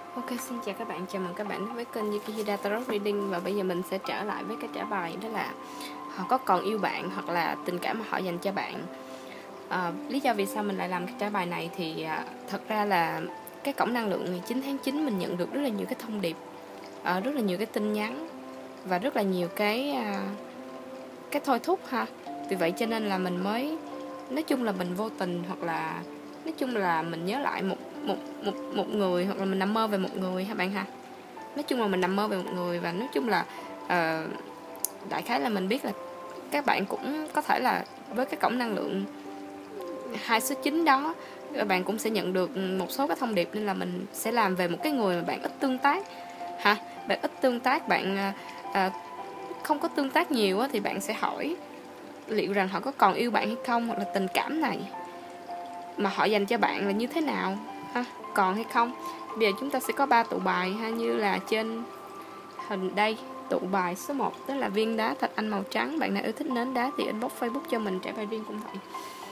Ok, xin chào các bạn, chào mừng các bạn đến với kênh Yukihira Tarot Reading. Và bây giờ mình sẽ trở lại với cái trả bài, đó là họ có còn yêu bạn hoặc là tình cảm mà họ dành cho bạn. Lý do vì sao mình lại làm cái trả bài này thì thật ra là cái cổng năng lượng ngày 9 tháng 9 mình nhận được rất là nhiều cái thông điệp, rất là nhiều cái tin nhắn và rất là nhiều cái thôi thúc ha. Vì vậy cho nên là mình mới, nói chung là mình vô tình, hoặc là nói chung là mình nhớ lại một người, hoặc là mình nằm mơ về một người ha bạn ha. Nói chung là mình nằm mơ về một người, và nói chung là đại khái là mình biết là các bạn cũng có thể là với cái cổng năng lượng 2 số 9 đó, các bạn cũng sẽ nhận được một số cái thông điệp, nên là mình sẽ làm về một cái người mà bạn ít tương tác ha. Bạn ít tương tác, bạn không có tương tác nhiều thì bạn sẽ hỏi liệu rằng họ có còn yêu bạn hay không, hoặc là tình cảm này mà họ dành cho bạn là như thế nào ha, còn hay không. Bây giờ chúng ta sẽ có 3 tụ bài ha, như là trên hình đây. Tụ bài số 1 đó là viên đá thạch anh màu trắng. Bạn nào yêu thích nến đá thì inbox Facebook cho mình, trả bài riêng cũng vậy.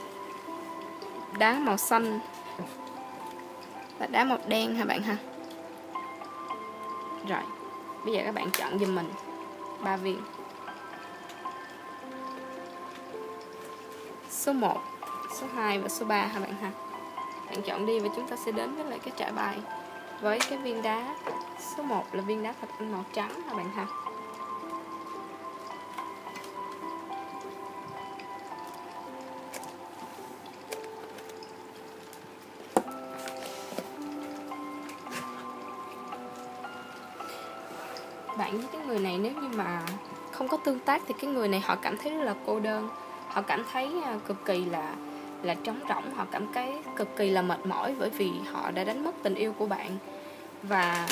Đá màu xanh và đá màu đen ha bạn ha. Rồi, bây giờ các bạn chọn giùm mình 3 viên. Số 1, số 2 và số 3 ha bạn ha. Bạn chọn đi và chúng ta sẽ đến với lại cái trả bài với cái viên đá số 1 là viên đá thạch anh màu trắng ha bạn ha. Bạn với cái người này nếu như mà không có tương tác thì cái người này họ cảm thấy rất là cô đơn. Họ cảm thấy cực kỳ là trống rỗng. Họ cảm thấy cực kỳ là mệt mỏi, bởi vì họ đã đánh mất tình yêu của bạn. Và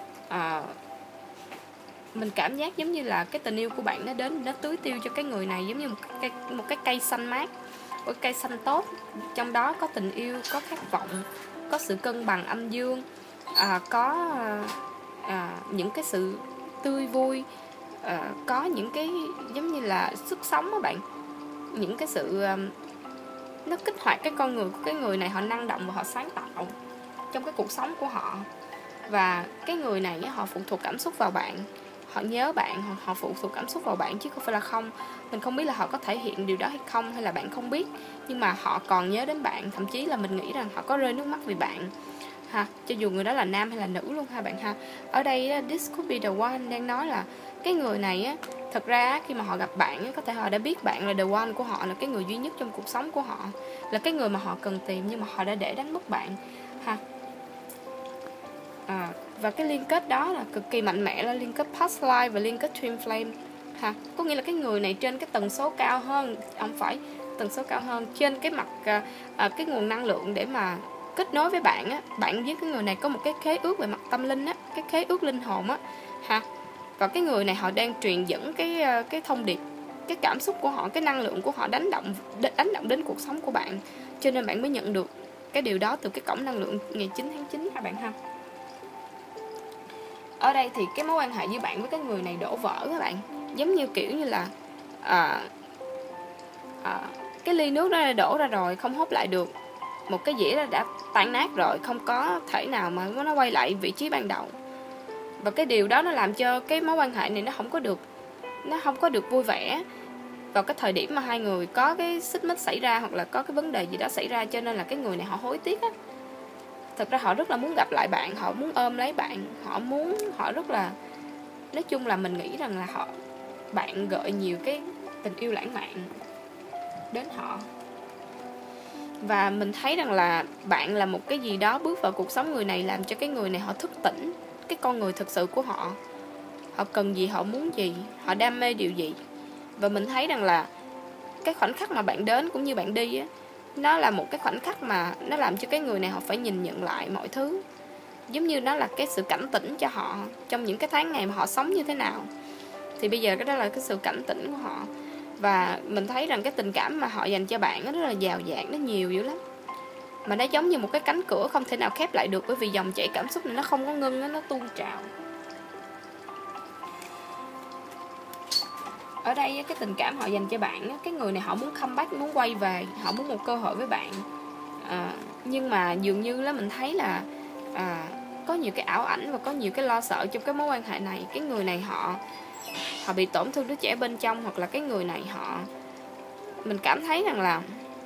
mình cảm giác giống như là cái tình yêu của bạn nó đến, nó tưới tiêu cho cái người này giống như một cái cây xanh mát, một cây xanh tốt. Trong đó có tình yêu, có khát vọng, có sự cân bằng âm dương, có những cái sự tươi vui, có những cái giống như là sức sống đó bạn. Những cái sự nó kích hoạt cái con người của cái người này, họ năng động và họ sáng tạo trong cái cuộc sống của họ. Và cái người này họ phụ thuộc cảm xúc vào bạn, họ nhớ bạn, họ phụ thuộc cảm xúc vào bạn chứ không phải là không. Mình không biết là họ có thể hiện điều đó hay không, hay là bạn không biết, nhưng mà họ còn nhớ đến bạn. Thậm chí là mình nghĩ rằng họ có rơi nước mắt vì bạn ha, cho dù người đó là nam hay là nữ luôn ha bạn ha. Ở đây this could be the one đang nói là cái người này á, thật ra khi mà họ gặp bạn á, có thể họ đã biết bạn là the one của họ, là cái người duy nhất trong cuộc sống của họ, là cái người mà họ cần tìm, nhưng mà họ đã để đánh mất bạn ha. Và cái liên kết đó là cực kỳ mạnh mẽ, là liên kết past life và liên kết twin flame ha. Có nghĩa là cái người này trên cái tần số cao hơn, không phải tần số cao hơn, trên cái mặt cái nguồn năng lượng để mà kết nối với bạn á. Bạn với cái người này có một cái khế ước về mặt tâm linh á, cái khế ước linh hồn á ha. Và cái người này họ đang truyền dẫn cái thông điệp, cái cảm xúc của họ, cái năng lượng của họ đánh động đến cuộc sống của bạn. Cho nên bạn mới nhận được cái điều đó từ cái cổng năng lượng ngày 9 tháng 9 ha bạn ha. Ở đây thì cái mối quan hệ với bạn với cái người này đổ vỡ các bạn. Giống như kiểu như là cái ly nước đó đã đổ ra rồi, không hút lại được. Một cái dĩa đã tan nát rồi, không có thể nào mà nó quay lại vị trí ban đầu. Và cái điều đó nó làm cho cái mối quan hệ này nó không có được vui vẻ vào cái thời điểm mà hai người có cái xích mích xảy ra, hoặc là có cái vấn đề gì đó xảy ra. Cho nên là cái người này họ hối tiếc á. Thật ra họ rất là muốn gặp lại bạn, họ muốn ôm lấy bạn, họ rất là, nói chung là mình nghĩ rằng là bạn gợi nhiều cái tình yêu lãng mạn đến họ. Và mình thấy rằng là bạn là một cái gì đó bước vào cuộc sống người này, làm cho cái người này họ thức tỉnh cái con người thực sự của họ. Họ cần gì, họ muốn gì, họ đam mê điều gì. Và mình thấy rằng là cái khoảnh khắc mà bạn đến cũng như bạn đi á, nó là một cái khoảnh khắc mà nó làm cho cái người này họ phải nhìn nhận lại mọi thứ. Giống như nó là cái sự cảnh tỉnh cho họ trong những cái tháng ngày mà họ sống như thế nào. Thì bây giờ cái đó là cái sự cảnh tỉnh của họ. Và mình thấy rằng cái tình cảm mà họ dành cho bạn nó rất là dào dạt, nó nhiều dữ lắm. Mà nó giống như một cái cánh cửa không thể nào khép lại được, bởi vì dòng chảy cảm xúc này nó không có ngưng, nó tuôn trào. Ở đây cái tình cảm họ dành cho bạn, cái người này họ muốn comeback, muốn quay về, họ muốn một cơ hội với bạn. Nhưng mà dường như là mình thấy là có nhiều cái ảo ảnh và có nhiều cái lo sợ trong cái mối quan hệ này. Cái người này họ bị tổn thương đứa trẻ bên trong, hoặc là cái người này mình cảm thấy rằng là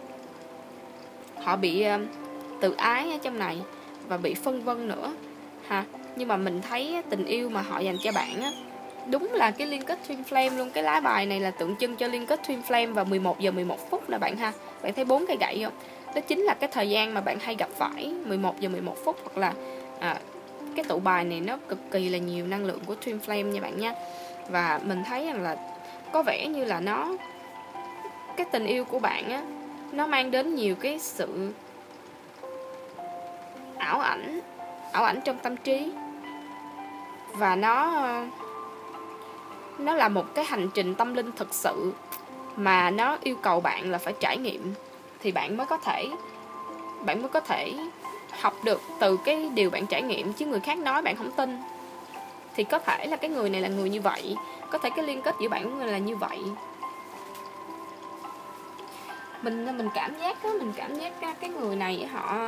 họ bị tự ái ở trong này và bị phân vân nữa ha. Nhưng mà mình thấy tình yêu mà họ dành cho bạn á, đúng là cái liên kết twin flame luôn. Cái lá bài này là tượng trưng cho liên kết twin flame vào 11 giờ 11 phút nè bạn ha. Bạn thấy 4 cây gậy không? Đó chính là cái thời gian mà bạn hay gặp phải, 11 giờ 11 phút. Hoặc là cái tụ bài này nó cực kỳ là nhiều năng lượng của twin flame nha bạn nha. Và mình thấy rằng là có vẻ như là cái tình yêu của bạn á, nó mang đến nhiều cái sự ảo ảnh trong tâm trí. Và nó là một cái hành trình tâm linh thực sự mà nó yêu cầu bạn là phải trải nghiệm thì bạn mới có thể học được từ cái điều bạn trải nghiệm. Chứ người khác nói bạn không tin thì có thể là cái người này là người như vậy, có thể cái liên kết giữa bạn với người là như vậy. Mình cảm giác cái người này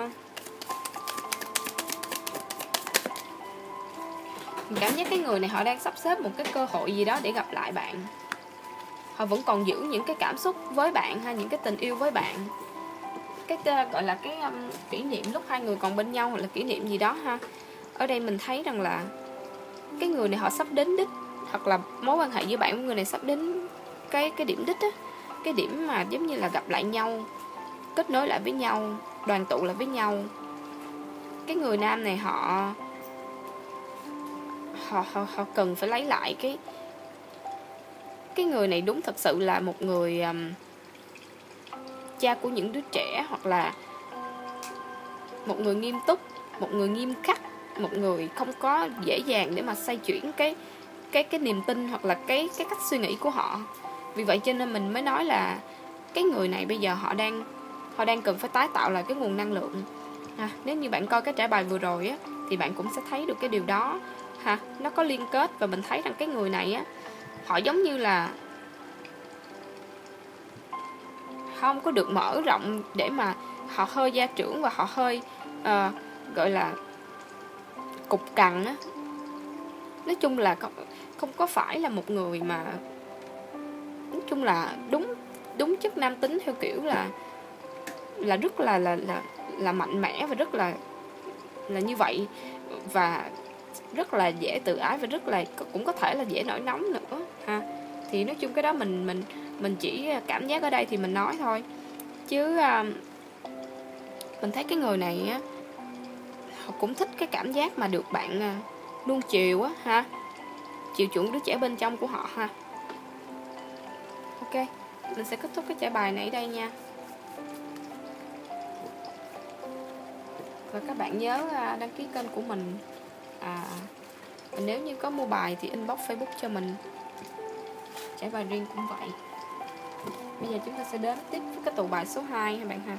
mình cảm giác cái người này họ đang sắp xếp một cái cơ hội gì đó để gặp lại bạn. Họ vẫn còn giữ những cái cảm xúc với bạn ha, những cái tình yêu với bạn. Cái gọi là cái kỷ niệm lúc hai người còn bên nhau, hoặc là kỷ niệm gì đó ha. Ở đây mình thấy rằng là cái người này họ sắp đến đích, hoặc là mối quan hệ giữa bạn với người này sắp đến cái điểm đích á. Cái điểm mà giống như là gặp lại nhau, kết nối lại với nhau, đoàn tụ lại với nhau. Cái người nam này họ cần phải lấy lại cái người này. Đúng thật sự là một người cha của những đứa trẻ, hoặc là một người nghiêm túc, một người nghiêm khắc, một người không có dễ dàng để mà xoay chuyển cái niềm tin hoặc là cái cách suy nghĩ của họ. Vì vậy cho nên mình mới nói là cái người này bây giờ họ đang cần phải tái tạo lại cái nguồn năng lượng. Nếu như bạn coi cái trải bài vừa rồi á, thì bạn cũng sẽ thấy được cái điều đó ha. Nó có liên kết, và mình thấy rằng cái người này á, họ giống như là không có được mở rộng, để mà họ hơi gia trưởng và họ hơi gọi là cục cằn á. Nói chung là không có phải là một người mà, nói chung là đúng chất nam tính theo kiểu là rất là mạnh mẽ, và rất là như vậy, và rất là dễ tự ái, và rất là cũng có thể là dễ nổi nóng nữa ha. Thì nói chung cái đó mình chỉ cảm giác ở đây thì mình nói thôi, chứ mình thấy cái người này á, họ cũng thích cái cảm giác mà được bạn nuông chiều á ha, chiều chuộng đứa trẻ bên trong của họ ha. Ok, mình sẽ kết thúc cái trải bài này ở đây nha. Và các bạn nhớ đăng ký kênh của mình. Nếu như có mua bài thì inbox Facebook cho mình. Trải bài riêng cũng vậy. Bây giờ chúng ta sẽ đến tiếp với cái tụ bài số 2 ha bạn ha.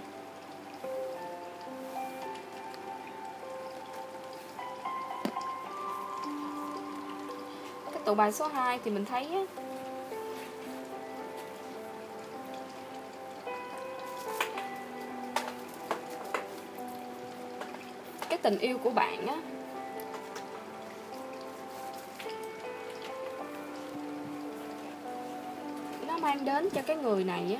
Cái tụ bài số 2 thì mình thấy á, cái tình yêu của bạn á, nó mang đến cho cái người này á,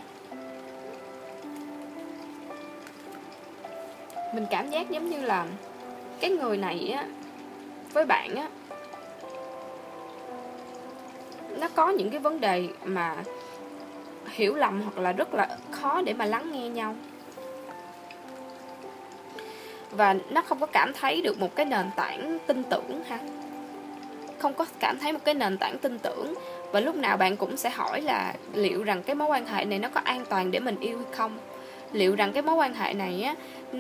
mình cảm giác giống như là cái người này á, với bạn á, nó có những cái vấn đề mà hiểu lầm, hoặc là rất là khó để mà lắng nghe nhau. Và nó không có cảm thấy được một cái nền tảng tin tưởng ha. Không có cảm thấy một cái nền tảng tin tưởng. Và lúc nào bạn cũng sẽ hỏi là liệu rằng cái mối quan hệ này nó có an toàn để mình yêu hay không. Liệu rằng cái mối quan hệ này á,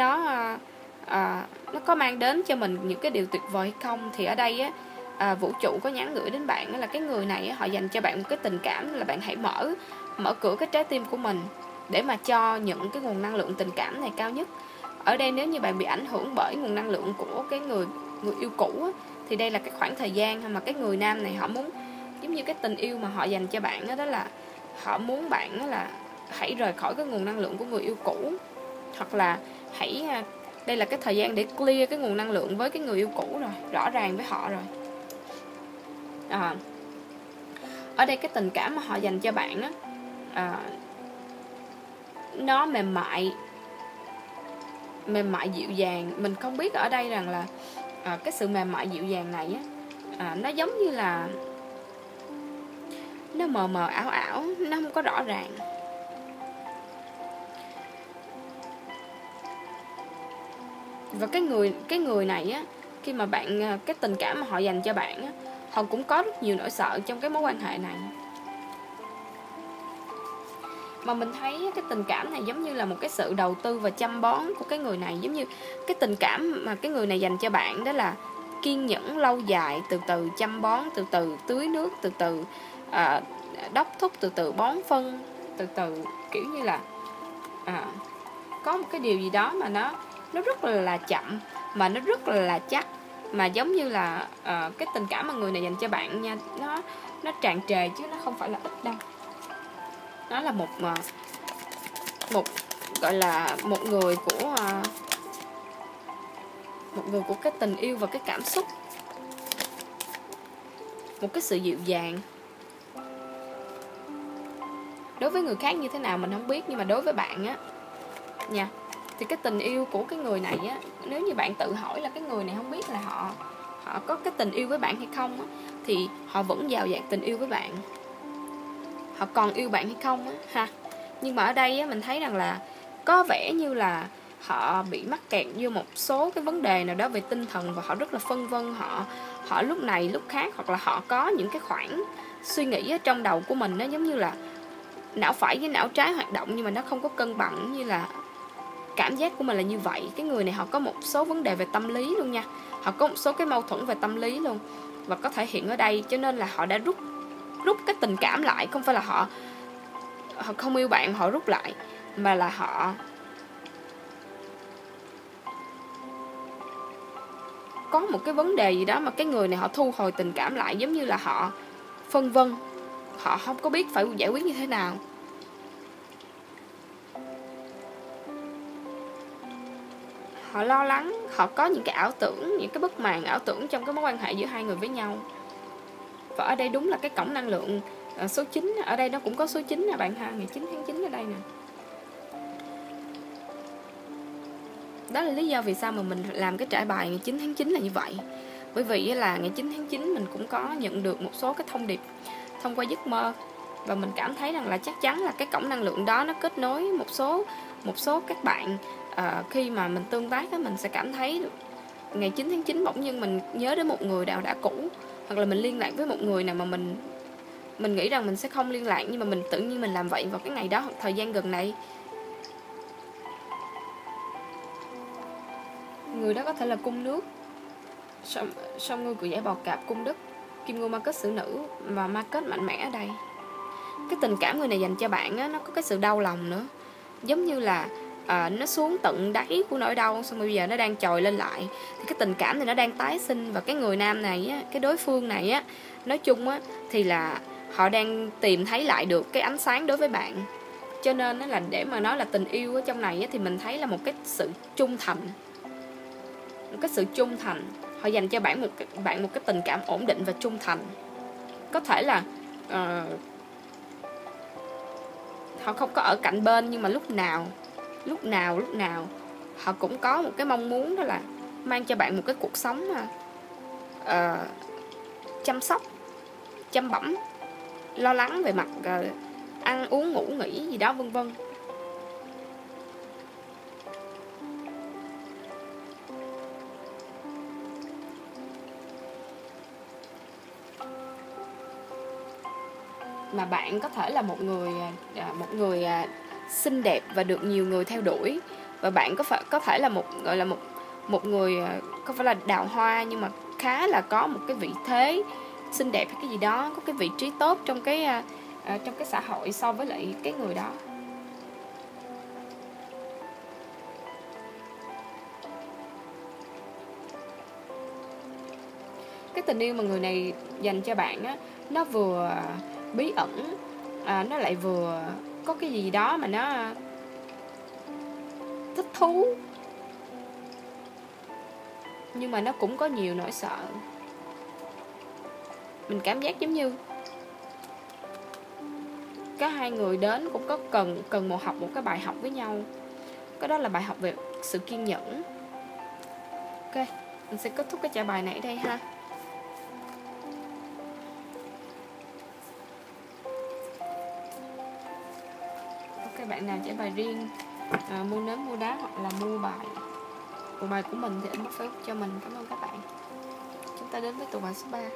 nó có mang đến cho mình những cái điều tuyệt vời hay không. Thì ở đây á, vũ trụ có nhắn gửi đến bạn là cái người này á, họ dành cho bạn một cái tình cảm là bạn hãy mở cửa cái trái tim của mình để mà cho những cái nguồn năng lượng tình cảm này cao nhất. Ở đây nếu như bạn bị ảnh hưởng bởi nguồn năng lượng của cái người yêu cũ á, thì đây là cái khoảng thời gian mà cái người nam này họ muốn, giống như cái tình yêu mà họ dành cho bạn đó, đó là họ muốn bạn đó là hãy rời khỏi cái nguồn năng lượng của người yêu cũ, hoặc là hãy Đây là cái thời gian để clear cái nguồn năng lượng với cái người yêu cũ rồi, rõ ràng với họ rồi. Ở đây cái tình cảm mà họ dành cho bạn á, nó mềm mại dịu dàng. Mình không biết ở đây rằng là cái sự mềm mại dịu dàng này á, nó giống như là nó mờ mờ ảo ảo, nó không có rõ ràng. Và cái người này á, khi mà bạn cái tình cảm mà họ dành cho bạn á, họ cũng có rất nhiều nỗi sợ trong cái mối quan hệ này. Mà mình thấy cái tình cảm này giống như là một cái sự đầu tư và chăm bón của cái người này. Giống như cái tình cảm mà cái người này dành cho bạn đó là kiên nhẫn lâu dài, từ từ chăm bón, từ từ tưới nước, từ từ đốc thúc, từ từ bón phân, từ từ kiểu như là có một cái điều gì đó mà nó rất là chậm, mà nó rất là chắc. Mà giống như là cái tình cảm mà người này dành cho bạn nha, nó tràn trề chứ nó không phải là ít đâu. Nó là một gọi là một người của cái tình yêu và cái cảm xúc, một cái sự dịu dàng. Đối với người khác như thế nào mình không biết, nhưng mà đối với bạn á nha, thì cái tình yêu của cái người này á, nếu như bạn tự hỏi là cái người này không biết là họ có cái tình yêu với bạn hay không á, thì họ vẫn giàu dạt tình yêu với bạn, họ còn yêu bạn hay không á ha. Nhưng mà ở đây á, mình thấy rằng là có vẻ như là họ bị mắc kẹt vô một số cái vấn đề nào đó về tinh thần, và họ rất là phân vân, họ lúc này lúc khác, hoặc là họ có những cái khoảng suy nghĩ ở trong đầu của mình, nó giống như là não phải với não trái hoạt động nhưng mà nó không có cân bằng, như là cảm giác của mình là như vậy. Cái người này họ có một số vấn đề về tâm lý luôn nha, họ có một số cái mâu thuẫn về tâm lý luôn, và có thể hiện ở đây. Cho nên là họ đã rút cái tình cảm lại. Không phải là họ không yêu bạn, họ rút lại, mà là họ có một cái vấn đề gì đó mà cái người này họ thu hồi tình cảm lại. Giống như là họ phân vân, họ không có biết phải giải quyết như thế nào. Họ lo lắng, họ có những cái ảo tưởng, những cái bức màn ảo tưởng trong cái mối quan hệ giữa hai người với nhau. Và ở đây đúng là cái cổng năng lượng số 9. Ở đây nó cũng có số 9 nè bạn ha, ngày 9 tháng 9 ở đây nè. Đó là lý do vì sao mà mình làm cái trải bài ngày 9 tháng 9 là như vậy. Bởi vì là ngày 9 tháng 9 mình cũng có nhận được một số cái thông điệp thông qua giấc mơ, và mình cảm thấy rằng là chắc chắn là cái cổng năng lượng đó nó kết nối một số các bạn. Khi mà mình tương tác đó, mình sẽ cảm thấy được ngày 9 tháng 9 bỗng nhiên mình nhớ đến một người nào đã cũ, hoặc là mình liên lạc với một người nào mà mình nghĩ rằng mình sẽ không liên lạc, nhưng mà mình tự nhiên mình làm vậy vào cái ngày đó hoặc thời gian gần này. Người đó có thể là cung nước, song ngư của giải bò cạp, cung đất, kim ngưu ma kết xử nữ, và ma kết mạnh mẽ ở đây. Cái tình cảm người này dành cho bạn á, nó có cái sự đau lòng nữa. Giống như là nó xuống tận đáy của nỗi đau, xong bây giờ nó đang trồi lên lại. Thì cái tình cảm thì nó đang tái sinh. Và cái người nam này á, cái đối phương này á, nói chung á, thì là họ đang tìm thấy lại được cái ánh sáng đối với bạn. Cho nên là để mà nói là tình yêu ở trong này á, thì mình thấy là một cái sự trung thành. Một cái sự trung thành. Họ dành cho bạn một cái tình cảm ổn định và trung thành. Có thể là họ không có ở cạnh bên, nhưng mà lúc nào họ cũng có một cái mong muốn, đó là mang cho bạn một cái cuộc sống chăm sóc, chăm bẵm, lo lắng về mặt ăn uống ngủ nghỉ gì đó vân vân. Mà bạn có thể là một người xinh đẹp và được nhiều người theo đuổi, và bạn có thể là một người không phải là đào hoa, nhưng mà khá là có một cái vị thế xinh đẹp hay cái gì đó, có cái vị trí tốt trong cái xã hội so với lại cái người đó. Cái tình yêu mà người này dành cho bạn á, nó vừa bí ẩn, nó lại vừa có cái gì đó mà nó thích thú. nhưng mà nó cũng có nhiều nỗi sợ. Mình cảm giác giống như cả hai người đến cũng có cần học một cái bài học với nhau. Cái đó là bài học về sự kiên nhẫn. Ok, mình sẽ kết thúc cái trả bài này ở đây ha. Ok, bạn nào trả bài riêng, mua nến, mua đá hoặc là mua bài của mình thì inbox Facebook cho mình. Cảm ơn các bạn. Chúng ta đến với tụ bài số 3.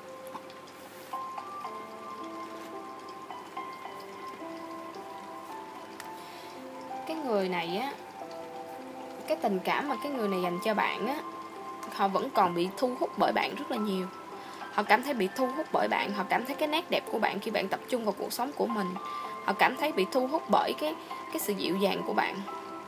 Cái người này á, cái tình cảm mà cái người này dành cho bạn á, họ vẫn còn bị thu hút bởi bạn rất là nhiều. Họ cảm thấy bị thu hút bởi bạn. Họ cảm thấy cái nét đẹp của bạn khi bạn tập trung vào cuộc sống của mình. Họ cảm thấy bị thu hút bởi cái sự dịu dàng của bạn.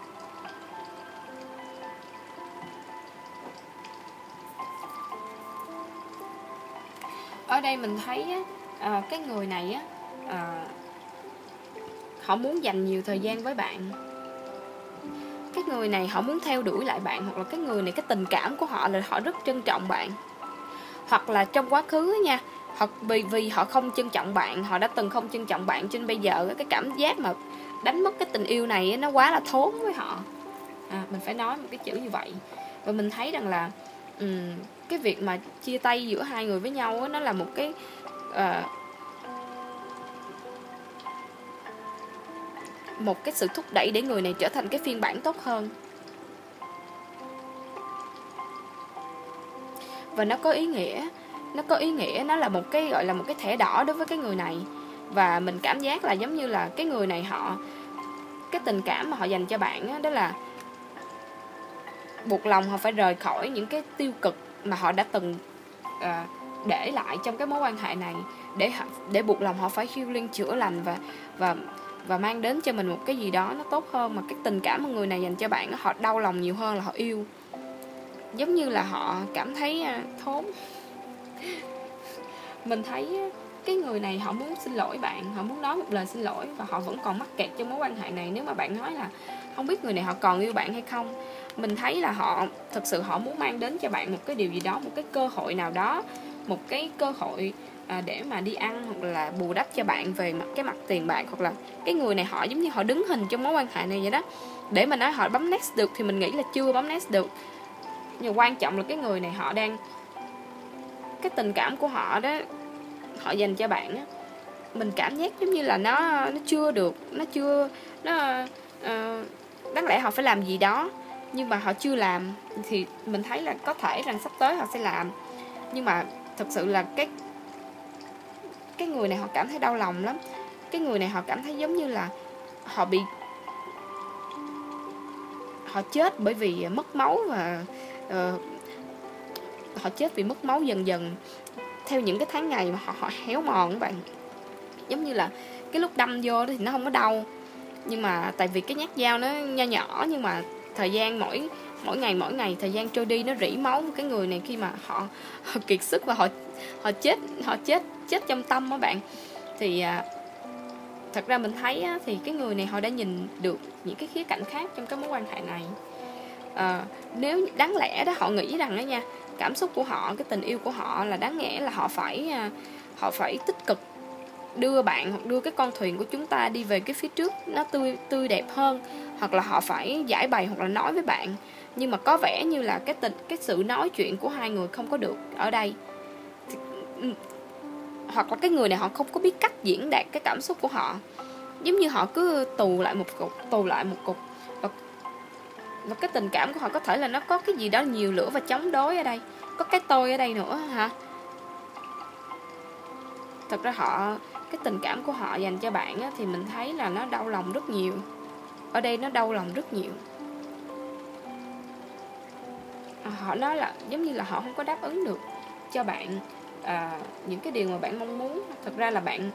Ở đây mình thấy á, cái người này á, họ muốn dành nhiều thời gian với bạn. Cái người này họ muốn theo đuổi lại bạn. Hoặc là cái người này, cái tình cảm của họ là họ rất trân trọng bạn. Hoặc là trong quá khứ nha, vì họ không trân trọng bạn, họ đã từng không trân trọng bạn, cho nên bây giờ cái cảm giác mà đánh mất cái tình yêu này nó quá là thốn với họ. Mình phải nói một cái chữ như vậy. Và mình thấy rằng là cái việc mà chia tay giữa hai người với nhau nó là một cái sự thúc đẩy để người này trở thành cái phiên bản tốt hơn. Và nó có ý nghĩa, nó là một cái gọi là một cái thẻ đỏ đối với cái người này. Và mình cảm giác là giống như là cái người này cái tình cảm mà họ dành cho bạn đó là buộc lòng họ phải rời khỏi những cái tiêu cực mà họ đã từng để lại trong cái mối quan hệ này, để buộc lòng họ phải healing, chữa lành và mang đến cho mình một cái gì đó nó tốt hơn. Mà cái tình cảm mà người này dành cho bạn, họ đau lòng nhiều hơn là họ yêu. Giống như là họ cảm thấy thốn. Mình thấy cái người này họ muốn xin lỗi bạn, họ muốn nói một lời xin lỗi, và họ vẫn còn mắc kẹt trong mối quan hệ này. Nếu mà bạn nói là không biết người này họ còn yêu bạn hay không, mình thấy là họ thực sự họ muốn mang đến cho bạn một cái điều gì đó, một cái cơ hội nào đó, một cái cơ hội để mà đi ăn, hoặc là bù đắp cho bạn về cái mặt tiền bạc. Hoặc là cái người này họ giống như họ đứng hình trong mối quan hệ này vậy đó. Để mà nói họ bấm next được thì mình nghĩ là chưa bấm next được. Nhưng quan trọng là cái người này họ đang, cái tình cảm của họ đó, họ dành cho bạn á, mình cảm giác giống như là nó chưa được, đáng lẽ họ phải làm gì đó nhưng mà họ chưa làm. Thì mình thấy là có thể rằng sắp tới họ sẽ làm. Nhưng mà thật sự là cái người này họ cảm thấy đau lòng lắm. Cái người này họ cảm thấy giống như là họ chết bởi vì mất máu. Và họ chết vì mất máu dần dần theo những cái tháng ngày mà họ héo mòn các bạn. Giống như là cái lúc đâm vô thì nó không có đau, nhưng mà tại vì cái nhát dao nó nho nhỏ, nhưng mà thời gian mỗi ngày thời gian trôi đi, nó rỉ máu. Cái người này khi mà họ kiệt sức và họ chết trong tâm á bạn. Thì thật ra mình thấy á, thì cái người này họ đã nhìn được những cái khía cạnh khác trong cái mối quan hệ này. Nếu đáng lẽ đó họ nghĩ rằng đó nha, cảm xúc của họ, cái tình yêu của họ là đáng lẽ là họ phải tích cực đưa bạn hoặc đưa cái con thuyền của chúng ta đi về cái phía trước nó tươi đẹp hơn, hoặc là họ phải giải bày hoặc là nói với bạn. Nhưng mà có vẻ như là cái sự nói chuyện của hai người không có được ở đây. Hoặc là cái người này họ không có biết cách diễn đạt cái cảm xúc của họ, giống như họ cứ tù lại một cục. Và cái tình cảm của họ có thể là nó có cái gì đó nhiều lửa và chống đối ở đây, có cái tôi ở đây nữa hả. Thật ra cái tình cảm của họ dành cho bạn á, thì mình thấy là nó đau lòng rất nhiều. Ở đây nó đau lòng rất nhiều. Họ nói là giống như là họ không có đáp ứng được cho bạn những cái điều mà bạn mong muốn. Thật ra là bạn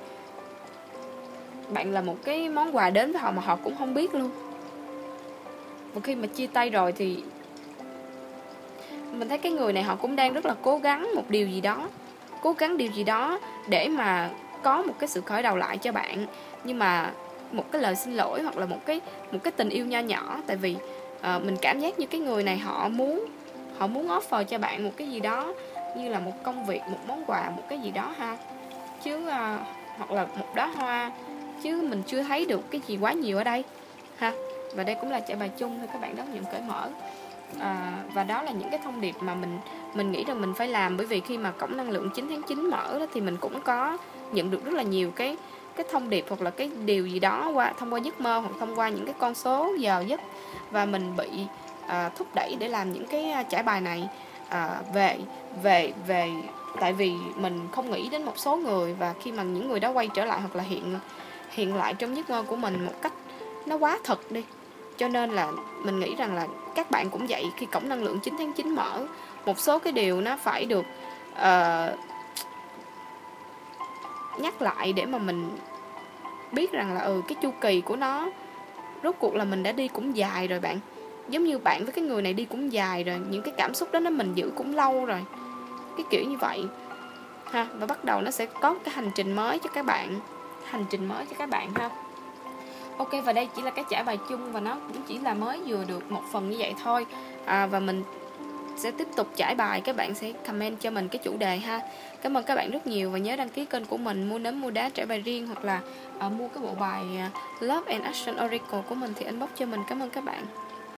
là một cái món quà đến với họ mà họ cũng không biết luôn. Và khi mà chia tay rồi thì mình thấy cái người này họ cũng đang rất là cố gắng một điều gì đó để mà có một cái sự khởi đầu lại cho bạn. Nhưng mà một cái lời xin lỗi hoặc là một cái tình yêu nho nhỏ. Tại vì mình cảm giác như cái người này họ muốn họ muốn offer cho bạn một cái gì đó, như là một công việc, một món quà, một cái gì đó ha, chứ hoặc là một đóa hoa, chứ mình chưa thấy được cái gì quá nhiều ở đây ha. Và đây cũng là trải bài chung thôi các bạn, đón nhận cởi mở. Và đó là những cái thông điệp mà mình nghĩ rằng mình phải làm, bởi vì khi mà cổng năng lượng 9 tháng 9 mở đó, thì mình cũng có nhận được rất là nhiều cái thông điệp hoặc là cái điều gì đó thông qua giấc mơ, hoặc thông qua những cái con số giờ giấc, và mình bị thúc đẩy để làm những cái trải bài này về tại vì mình không nghĩ đến một số người, và khi mà những người đó quay trở lại hoặc là hiện lại trong giấc mơ của mình một cách nó quá thật đi, cho nên là mình nghĩ rằng là các bạn cũng vậy. Khi cổng năng lượng 9 tháng 9 mở, một số cái điều nó phải được nhắc lại để mà mình biết rằng là cái chu kỳ của nó rốt cuộc là mình đã đi cũng dài rồi bạn. Giống như bạn với cái người này đi cũng dài rồi, những cái cảm xúc đó mình giữ cũng lâu rồi, cái kiểu như vậy ha. Và bắt đầu nó sẽ có cái hành trình mới cho các bạn, ha. Ok, và đây chỉ là cái trải bài chung, và nó cũng chỉ là mới vừa được một phần như vậy thôi. Và mình sẽ tiếp tục trải bài, các bạn sẽ comment cho mình cái chủ đề ha. Cảm ơn các bạn rất nhiều, và nhớ đăng ký kênh của mình, mua nấm mua đá trải bài riêng, hoặc là mua cái bộ bài Love and Action Oracle của mình thì inbox cho mình. Cảm ơn các bạn.